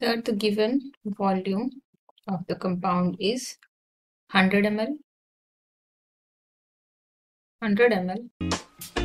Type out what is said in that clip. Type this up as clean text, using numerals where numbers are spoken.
Here the given volume of the compound is 100 ml, 100 ml,